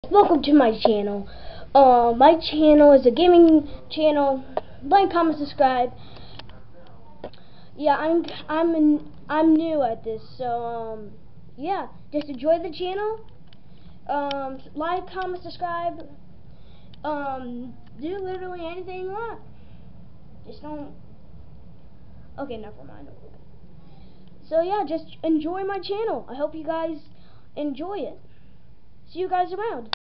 Welcome to my channel. My channel is a gaming channel. Like, comment, subscribe. Yeah, I'm new at this, so yeah, just enjoy the channel. Like, comment, subscribe. Do literally anything you want. Just don't. Okay, never mind. So yeah, just enjoy my channel. I hope you guys enjoy it. See you guys around.